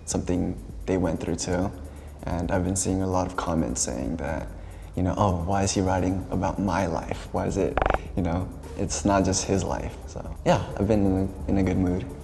something they went through too. And I've been seeing a lot of comments saying that, you know, oh, why is he writing about my life? Why is it, you know, it's not just his life. So yeah, I've been in a good mood.